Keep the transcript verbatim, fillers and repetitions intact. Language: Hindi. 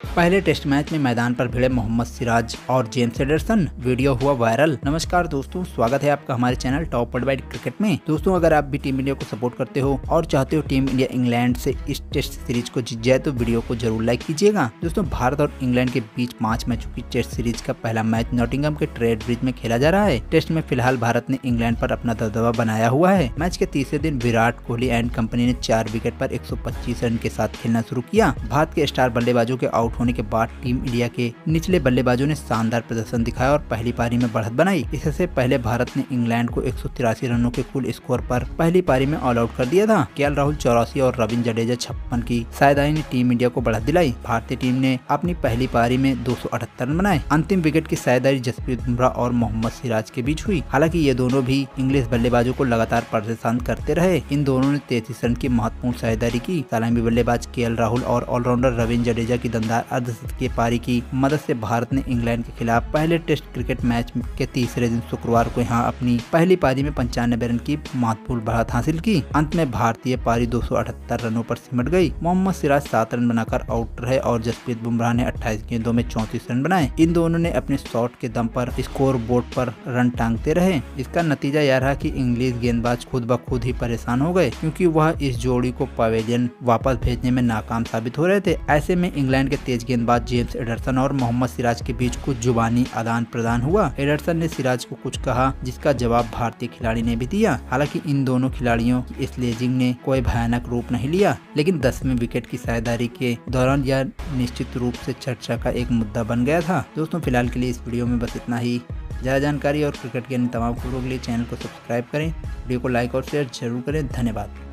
पहले टेस्ट मैच में मैदान पर भिड़े मोहम्मद सिराज और जेम्स एंडरसन, वीडियो हुआ वायरल। नमस्कार दोस्तों, स्वागत है आपका हमारे channel top world wide cricket में। दोस्तों, अगर आप भी टीम इंडिया को सपोर्ट करते हो और चाहते हो टीम इंडिया इंग्लैंड से इस टेस्ट सीरीज को जीत जाए तो वीडियो को जरूर लाइक कीजिएगा। दोस्तों, भारत और इंग्लैंड के बीच पांच मैचों की टेस्ट सीरीज का पहला मैच नॉटिंघम के ट्रेड ब्रिज में खेला जा रहा है। टेस्ट में फिलहाल भारत ने इंग्लैंड पर अपना दबदबा बनाया हुआ है। मैच के तीसरे दिन विराट कोहली एंड कंपनी ने चार विकेट पर एक सौ पच्चीस रन के साथ खेलना शुरू किया। भारत के स्टार बल्लेबाजों के आउट होने के बाद टीम इंडिया के निचले बल्लेबाजों ने शानदार प्रदर्शन दिखाया और पहली पारी में बढ़त बनाई। इससे पहले भारत ने इंग्लैंड को एक सौ तिरासी रनों के कुल स्कोर पर पहली पारी में ऑल आउट कर दिया था। केएल राहुल चौरासी और रविंद्र जडेजा छप्पन की सायदाई ने टीम इंडिया को बढ़त दिलाई। भारतीय टीम ने अपनी पहली पारी में दो सौ अठहत्तर रन बनाए। अंतिम विकेट की सायदाई जसप्रीत बुमराह और मोहम्मद सिराज के बीच हुई। हालांकि ये दोनों भी इंग्लिश बल्लेबाजों को लगातार परेशान करते रहे। इन दोनों ने तैंतीस रन की महत्वपूर्ण साझेदारी की। सलामी बल्लेबाज केएल राहुल और ऑलराउंडर रविंद्र जडेजा की दमदार अर्धशतकीय पारी की मदद से भारत ने इंग्लैंड के खिलाफ पहले टेस्ट क्रिकेट मैच के तीसरे दिन शुक्रवार को यहां अपनी पहली पारी में पंचानबे रन की महत्वपूर्ण बढ़त हासिल की। अंत में भारतीय पारी दो सौ अठहत्तर रनों पर सिमट गई। मोहम्मद सिराज सात रन बनाकर आउट रहे और जसप्रीत बुमराह ने अट्ठाईस गेंदों में चौंतीस रन बनाए। इन दोनों ने अपने शॉट के दम पर स्कोर बोर्ड पर रन टांगते रहे। इसका नतीजा यह रहा कि इंग्लिश गेंदबाज खुद ब खुद ही परेशान हो गए, क्योंकि वह इस जोड़ी को पवेलियन वापस भेजने में नाकाम साबित हो रहे थे। ऐसे में इंग्लैंड के तेज गेंदबाज जेम्स एंडरसन और मोहम्मद सिराज के बीच कुछ जुबानी आदान प्रदान हुआ। एंडरसन ने सिराज को कुछ कहा, जिसका जवाब भारतीय खिलाड़ी ने भी दिया। हालांकि इन दोनों खिलाड़ियों की स्लेजिंग ने कोई भयानक रूप नहीं लिया, लेकिन दसवें विकेट की साझेदारी के दौरान यह निश्चित रूप से चर्चा का एक मुद्दा बन गया था। दोस्तों, फिलहाल के लिए इस वीडियो में बस इतना ही। ज्यादा जानकारी और क्रिकेट के अन्य तमाम खबरों के लिए चैनल को सब्सक्राइब करें, वीडियो को लाइक और शेयर जरूर करें। धन्यवाद।